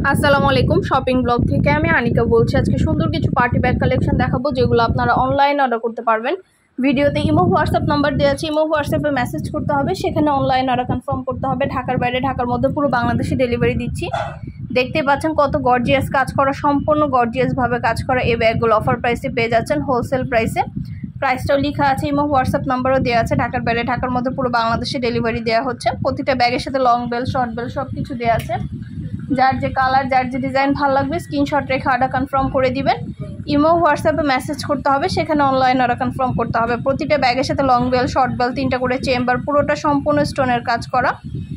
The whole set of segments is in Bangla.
আসসালামু আলাইকুম শপিং ব্লগ থেকে আমি আনিকা বলছি। আজকে সুন্দর কিছু পার্টি ব্যাগ কালেকশন দেখাবো যেগুলো আপনারা অনলাইনে অর্ডার করতে পারবেন। ভিডিওতে ইমো হোয়াটসঅ্যাপ নাম্বার দেওয়া আছে, ইমো হোয়াটসঅ্যাপে মেসেজ করতে হবে, সেখানে অনলাইন অর্ডার কনফার্ম করতে হবে। ঢাকার বাইরে ঢাকার মধ্যে পুরো বাংলাদেশে ডেলিভারি দিচ্ছি। দেখতে পাচ্ছেন কত গর্জিয়াস কাজ করা, সম্পূর্ণ গর্জিয়াসভাবে কাজ করা এই ব্যাগগুলো অফার প্রাইসে পেয়ে যাচ্ছেন, হোলসেল প্রাইসে। প্রাইসটাও লেখা আছে, ইমো হোয়াটসঅ্যাপ নাম্বারও দেওয়া আছে। ঢাকার বাইরে ঢাকার মধ্যে পুরো বাংলাদেশে ডেলিভারি দেওয়া হচ্ছে। প্রতিটা ব্যাগের সাথে লং বেল, শর্ট বেল সব কিছু দেওয়া আছে। যার যে কালার, যার যে ডিজাইন ভালো লাগবে স্ক্রিনশট রেখে অর্ডার কনফার্ম করে দিবেন। ইমো হোয়াটসঅ্যাপে মেসেজ করতে হবে, সেখানে অনলাইন অর্ডার কনফার্ম করতে হবে। প্রতিটা ব্যাগের সাথে লং বেল, শর্ট বেল, 3টা করে চেম্বার, পুরোটা সম্পূর্ণ স্টোনের কাজ করা।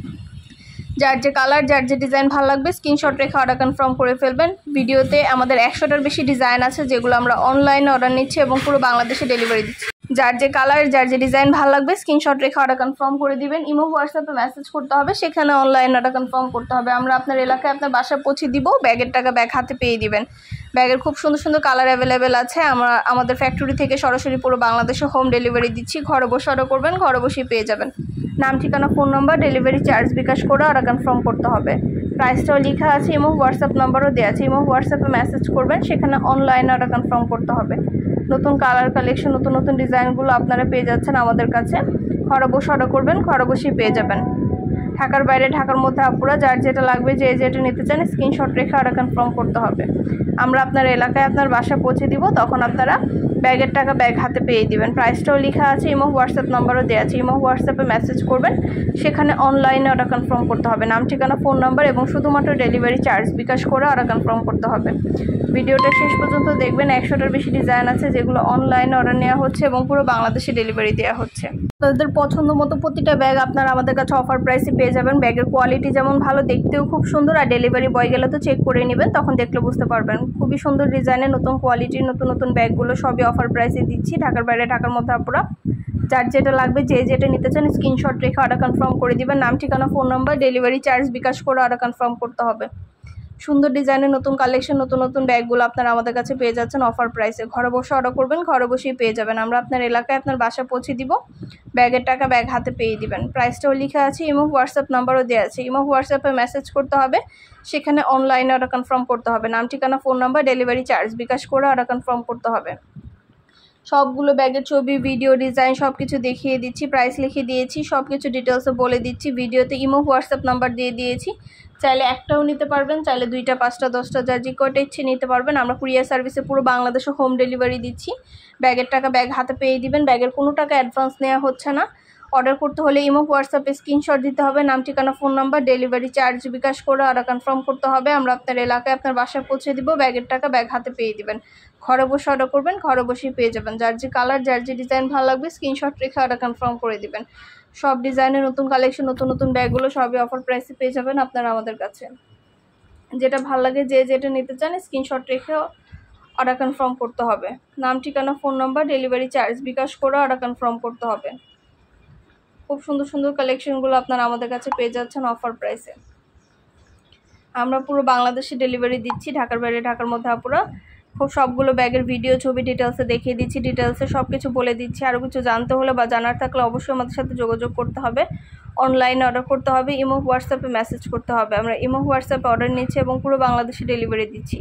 যার যে কালার, যার যে ডিজাইন ভালো লাগবে স্ক্রিনশট রেখে অর্ডার কনফার্ম করে ফেলবেন। ভিডিওতে আমাদের 100টার বেশি ডিজাইন আছে যেগুলো আমরা অনলাইনে অর্ডার নিচ্ছি এবং পুরো বাংলাদেশে ডেলিভারি দিচ্ছি। যার যে কালার, যার যে ডিজাইন ভালো লাগবে স্ক্রিনশট রেখে অর্ডার কনফার্ম করে দিবেন। ইমো হোয়াটসঅ্যাপে মেসেজ করতে হবে, সেখানে অনলাইন অর্ডার কনফার্ম করতে হবে। আমরা আপনার এলাকায় আপনার বাসায় পৌঁছে দিব, ব্যাগের টাকা ব্যাগ হাতে পেয়ে দিবেন। ব্যাগের খুব সুন্দর সুন্দর কালার অ্যাভেলেবেল আছে। আমরা আমাদের ফ্যাক্টরি থেকে সরাসরি পুরো বাংলাদেশে হোম ডেলিভারি দিচ্ছি। ঘরে বসে অর্ডার করবেন, ঘরে বসেই পেয়ে যাবেন। নাম, ঠিকানা, phone number, delivery charge bKash করে অর্ডার কনফার্ম করতে হবে। প্রাইসটাও লেখা আছে, ইমো হোয়াটসঅ্যাপ নাম্বারও দেওয়া আছে। ইমো হোয়াটসঅ্যাপে মেসেজ করবেন, সেখানে অনলাইন অর্ডার কনফার্ম করতে হবে। নতুন কালার কালেকশন, নতুন নতুন ডিজাইনগুলো আপনারা পেয়ে যাচ্ছেন আমাদের কাছে। ঘরে বসে অর্ডার করবেন, ঘরে বসেই পেয়ে যাবেন। ঢাকার বাইরে ঢাকার মধ্যে আপুরা যার যেটা লাগবে, যে যেটা নিতে চান স্ক্রিনশট রেখে অর্ডার কনফার্ম করতে হবে। আমরা আপনার এলাকায় আপনার বাসায় পৌঁছে দিব, তখন আপনারা ব্যাগের টাকা ব্যাগ হাতে পেয়ে দিবেন। প্রাইসটাও লেখা আছে, ইমো হোয়াটসঅ্যাপ নাম্বারও দেওয়া আছে। ইমো হোয়াটসঅ্যাপে মেসেজ করবেন, সেখানে অনলাইনে অর্ডার কনফার্ম করতে হবে। নাম, ঠিকানা, ফোন নাম্বার এবং শুধুমাত্র ডেলিভারি চার্জ বিকাশ করে অর্ডার কনফার্ম করতে হবে। ভিডিওটা শেষ পর্যন্ত দেখবেন। 100টার বেশি ডিজাইন আছে যেগুলো অনলাইনে অর্ডার নেওয়া হচ্ছে এবং পুরো বাংলাদেশে ডেলিভারি দেওয়া হচ্ছে। তাদের পছন্দ মতো প্রতিটা ব্যাগ আপনারা আমাদের কাছে অফার প্রাইসে পেয়ে যাবেন। ব্যাগের কোয়ালিটি যেমন ভালো, দেখতেও খুব সুন্দর, আর ডেলিভারি বয় গেলে তো চেক করে নেবেন, তখন দেখলে বুঝতে পারবেন। খুবই সুন্দর ডিজাইনের, নতুন কোয়ালিটির নতুন নতুন ব্যাগগুলো সবই অফার প্রাইসে দিচ্ছি। ঢাকার বাইরে ঢাকার মধ্যে আপনারা যার যেটা লাগবে, যে যেটা নিতে চান স্ক্রিনশট রেখে অর্ডার কনফার্ম করে দিবেন। নাম, ঠিকানা, phone number, delivery charge bKash করে অর্ডার কনফার্ম করতে হবে। সুন্দর ডিজাইনের নতুন কালেকশন, নতুন নতুন ব্যাগগুলো আপনারা আমাদের কাছে পেয়ে যাচ্ছেন অফার প্রাইসে। ঘরে বসে অর্ডার করবেন, ঘরে বসেই পেয়ে যাবেন। আমরা আপনার এলাকায় আপনার বাসায় পৌঁছে দিব, ব্যাগের টাকা ব্যাগ হাতে পেয়ে দিবেন। প্রাইসটাও লেখা আছে, ইমো হোয়াটসঅ্যাপ নাম্বারও দেওয়া আছে। ইমো হোয়াটসঅ্যাপে মেসেজ করতে হবে, সেখানে অনলাইনে অর্ডার কনফার্ম করতে হবে। নাম, ঠিকানা, phone number, delivery charge bKash করে অর্ডার কনফার্ম করতে হবে। সবগুলো ব্যাগের ছবি, ভিডিও, ডিজাইন সব কিছু দেখিয়ে দিচ্ছি, প্রাইস লিখে দিয়েছি, সব কিছু ডিটেলসে বলে দিচ্ছি। ভিডিওতে ইমো হোয়াটসঅ্যাপ নাম্বার দিয়ে দিয়েছি। চাইলে একটাও নিতে পারবেন, চাইলে 2টা, 5টা, 10টা, যার যে কয়টা ইচ্ছে নিতে পারবেন। আমরা কুরিয়ার সার্ভিসে পুরো বাংলাদেশে হোম ডেলিভারি দিচ্ছি। ব্যাগের টাকা ব্যাগ হাতে পেয়ে দিবেন। ব্যাগের কোনো টাকা অ্যাডভান্স নেওয়া হচ্ছে না। অর্ডার করতে হলে ইমো হোয়াটসঅ্যাপে স্ক্রিনশট দিতে হবে, নাম, ঠিকানা, phone number, delivery charge bKash করে অর্ডার কনফার্ম করতে হবে। আমরা আপনার এলাকায় আপনার বাসায় পৌঁছে দিব, ব্যাগের টাকা ব্যাগ হাতে পেয়ে দিবেন। ঘরে বসে অর্ডার করবেন, ঘরে বসেই পেয়ে যাবেন। যার যে কালার, যার যে ডিজাইন ভালো লাগবে স্ক্রিনশট রেখে অর্ডার কনফার্ম করে দিবেন। সব ডিজাইনের নতুন কালেকশন, নতুন নতুন ব্যাগগুলো সবই অফার প্রাইসে পেয়ে যাবেন আপনারা আমাদের কাছে। যেটা ভালো লাগে, যে যেটা নিতে চান স্ক্রিনশট রেখে অর্ডার কনফার্ম করতে হবে। নাম, ঠিকানা, phone number, delivery charge bKash করে অর্ডার কনফার্ম করতে হবে। খুব সুন্দর সুন্দর কালেকশনগুলো আপনারা আমাদের কাছে পেয়ে যাচ্ছেন অফার প্রাইসে। আমরা পুরো বাংলাদেশে ডেলিভারি দিচ্ছি। ঢাকার বাইরে ঢাকার মধ্যে আপুরা খুব সবগুলো ব্যাগের ভিডিও, ছবি, ডিটেলসে দেখিয়ে দিচ্ছি, ডিটেলসে সব কিছু বলে দিচ্ছি। আরও কিছু জানতে হলে বা জানার থাকলে অবশ্যই আমাদের সাথে যোগাযোগ করতে হবে। অনলাইনে অর্ডার করতে হবে, ইমো হোয়াটসঅ্যাপে মেসেজ করতে হবে। আমরা ইমো হোয়াটসঅ্যাপে অর্ডার নিচ্ছি এবং পুরো বাংলাদেশে ডেলিভারি দিচ্ছি।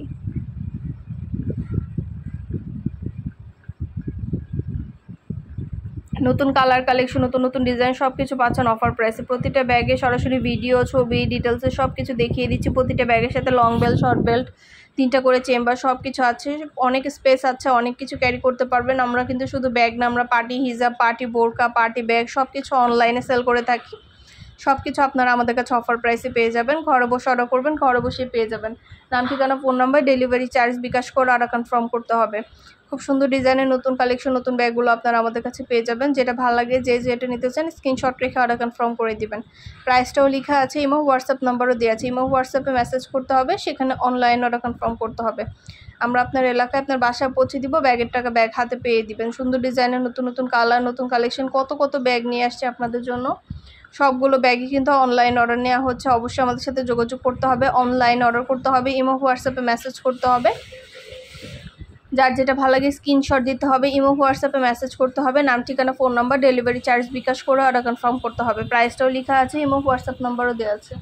নতুন কালার কালেকশন, নতুন নতুন ডিজাইন সব কিছু পাচ্ছেন অফার প্রাইসে। প্রতিটা ব্যাগে সরাসরি ভিডিও, ছবি, ডিটেলসে সব কিছু দেখিয়ে দিচ্ছি। প্রতিটা ব্যাগের সাথে লং বেল্ট, শর্ট বেল্ট, 3টা করে চেম্বার সব কিছু আছে। অনেক স্পেস আছে, অনেক কিছু ক্যারি করতে পারবেন। আমরা কিন্তু শুধু ব্যাগ না, আমরা পার্টি হিজাব, পার্টি বোরকা, পার্টি ব্যাগ সব কিছু অনলাইনে সেল করে থাকি। সব কিছু আপনারা আমাদের কাছে অফার প্রাইসে পেয়ে যাবেন। ঘরে বসে অর্ডার করবেন, ঘরে বসে পেয়ে যাবেন। নাম, ঠিকানা, phone number, delivery charge bKash করে অর্ডার কনফার্ম করতে হবে। খুব সুন্দর ডিজাইনের নতুন কালেকশন, নতুন ব্যাগগুলো আপনারা আমাদের কাছে পেয়ে যাবেন। যেটা ভালো লাগে, যে যেটা নিতে চান স্ক্রিনশট রেখে অর্ডার কনফার্ম করে দিবেন। প্রাইসটাও লেখা আছে, ইমো হোয়াটসঅ্যাপ নাম্বারও দেওয়া আছে। ইমো হোয়াটসঅ্যাপে মেসেজ করতে হবে, সেখানে অনলাইন অর্ডার কনফার্ম করতে হবে। আমরা আপনার এলাকায় আপনার বাসায় পৌঁছে দিব, ব্যাগের টাকা ব্যাগ হাতে পেয়ে দিবেন। সুন্দর ডিজাইনের নতুন নতুন কালার, নতুন কালেকশন, কত কত ব্যাগ নিয়ে আসছে আপনাদের জন্য। সবগুলো ব্যাগই কিন্তু অনলাইন অর্ডার নেওয়া হচ্ছে। অবশ্যই আমাদের সাথে যোগাযোগ করতে হবে, অনলাইন অর্ডার করতে হবে, ইমো হোয়াটসঅ্যাপে মেসেজ করতে হবে। যার যেটা ভালো লাগে স্ক্রিনশট দিতে হবে, ইমো হোয়াটসঅ্যাপে মেসেজ করতে হবে। নাম, ঠিকানা, phone number, delivery charge bKash করে অর্ডার কনফার্ম করতে হবে। প্রাইসটাও লেখা আছে, ইমো হোয়াটসঅ্যাপ নাম্বারও দেওয়া আছে।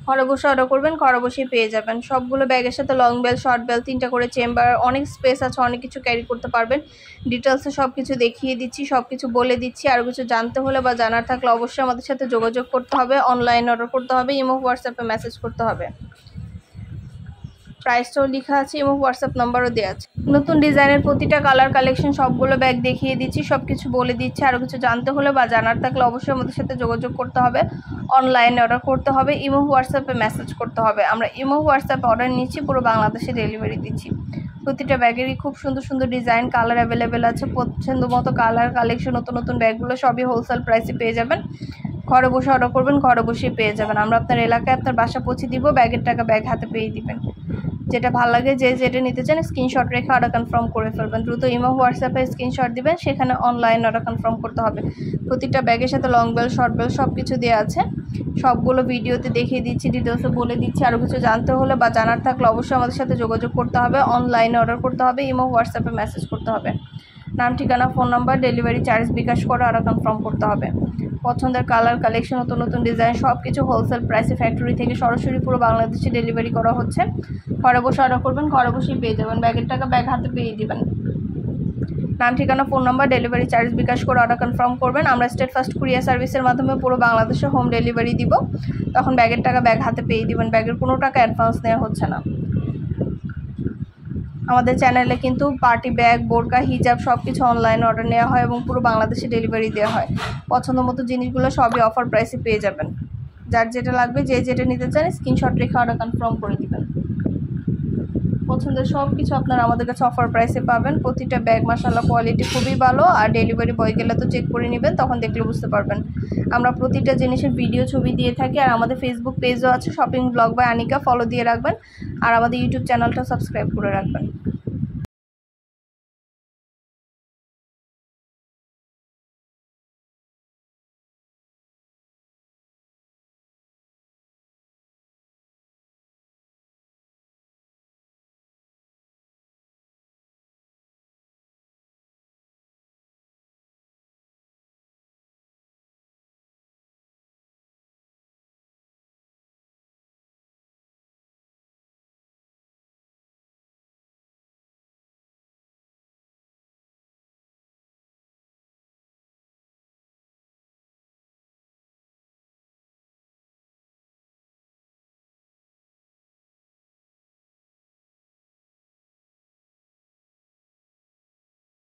ঘরে বসে অর্ডার করবেন, ঘরে বসেই পেয়ে যাবেন। সবগুলো ব্যাগের সাথে লং বেল, শর্ট বেল, 3টা করে চেম্বার, অনেক স্পেস আছে, অনেক কিছু ক্যারি করতে পারবেন। ডিটেলসে সব কিছু দেখিয়ে দিচ্ছি, সব কিছু বলে দিচ্ছি। আরও কিছু জানতে হলে বা জানার থাকলে অবশ্যই আমাদের সাথে যোগাযোগ করতে হবে, অনলাইন অর্ডার করতে হবে, ইমো হোয়াটসঅ্যাপে মেসেজ করতে হবে। প্রাইসটাও লেখা আছে এবং হোয়াটসঅ্যাপ নাম্বারও দেওয়া আছে। নতুন ডিজাইনের প্রতিটা কালার কালেকশন সবগুলো ব্যাগ দেখিয়ে দিচ্ছি, সব কিছু বলে দিচ্ছি। আরও কিছু জানতে হলে বা জানার থাকলে অবশ্যই আমাদের সাথে যোগাযোগ করতে হবে, অনলাইনে অর্ডার করতে হবে, ইমো হোয়াটসঅ্যাপে মেসেজ করতে হবে। আমরা ইমো হোয়াটসঅ্যাপে অর্ডার নিচ্ছি, পুরো বাংলাদেশে ডেলিভারি দিচ্ছি। প্রতিটা ব্যাগেরই খুব সুন্দর সুন্দর ডিজাইন, কালার অ্যাভেলেবেল আছে। পছন্দ মতো কালার কালেকশন, নতুন নতুন ব্যাগগুলো সবই হোলসেল প্রাইসে পেয়ে যাবেন। ঘরে বসে অর্ডার করবেন, ঘরে বসেই পেয়ে যাবেন। আমরা আপনার এলাকায় আপনার বাসা পৌঁছে দিব, ব্যাগের টাকা ব্যাগ হাতে পেয়ে দিবেন। যেটা ভালো লাগে, যে যেটা নিতে চান স্ক্রিনশট রেখে অর্ডার কনফার্ম করে ফেলবেন। দ্রুত ইমো হোয়াটসঅ্যাপে স্ক্রিনশট দিবেন, সেখানে অনলাইন অর্ডার কনফার্ম করতে হবে। প্রতিটা ব্যাগের সাথে লং বেল, শর্ট বেল সব কিছু দেওয়া আছে। সবগুলো ভিডিওতে দেখিয়ে দিচ্ছি, ডিটেলসে বলে দিচ্ছি। আরও কিছু জানতে হলে বা জানার থাকলে অবশ্যই আমাদের সাথে যোগাযোগ করতে হবে, অনলাইনে অর্ডার করতে হবে, ইমো হোয়াটসঅ্যাপে মেসেজ করতে হবে। নাম, ঠিকানা, phone number, delivery charge bKash করে অর্ডার কনফার্ম করতে হবে। পছন্দের কালার কালেকশন, নতুন নতুন ডিজাইন সব কিছু হোলসেল প্রাইসে ফ্যাক্টরি থেকে সরাসরি পুরো বাংলাদেশে ডেলিভারি করা হচ্ছে। ঘরে বসে অর্ডার করবেন, ঘরে বসেই পেয়ে যাবেন। ব্যাগের টাকা ব্যাগ হাতে পেয়ে দিবেন। নাম, ঠিকানা, phone number, delivery charge bKash করে অর্ডার কনফার্ম করবেন। আমরা স্টেট ফার্স্ট কুরিয়ার সার্ভিসের মাধ্যমে পুরো বাংলাদেশে হোম ডেলিভারি দিব। তখন ব্যাগের টাকা ব্যাগ হাতে পেয়ে দিবেন, ব্যাগের কোনো টাকা অ্যাডভান্স নেওয়া হচ্ছে না। আমাদের চ্যানেলে কিন্তু পার্টি ব্যাগ, বোরকা, হিজাব সব কিছু অনলাইন অর্ডার নেওয়া হয় এবং পুরো বাংলাদেশে ডেলিভারি দেওয়া হয়। পছন্দ মতো জিনিসগুলো সবই অফার প্রাইসে পেয়ে যাবেন। যার যেটা লাগবে, যে যেটা নিতে চান স্ক্রিনশট রেখে অর্ডার কনফার্ম করে দিবেন। পছন্দের সব কিছু আপনারা আমাদের কাছে অফার প্রাইসে পাবেন। প্রতিটা ব্যাগ মাশাআল্লাহ কোয়ালিটি খুবই ভালো। আর ডেলিভারি বয় গেলে তো চেক করে নেবেন, তখন দেখলে বুঝতে পারবেন। আমরা প্রতিটা জিনিসের ভিডিও ছবি দিয়ে থাকি। আর আমাদের ফেসবুক পেজও আছে, shopping blog by Anika, follow দিয়ে রাখবেন। আর আমাদের ইউটিউব চ্যানেলটা সাবস্ক্রাইব করে রাখবেন।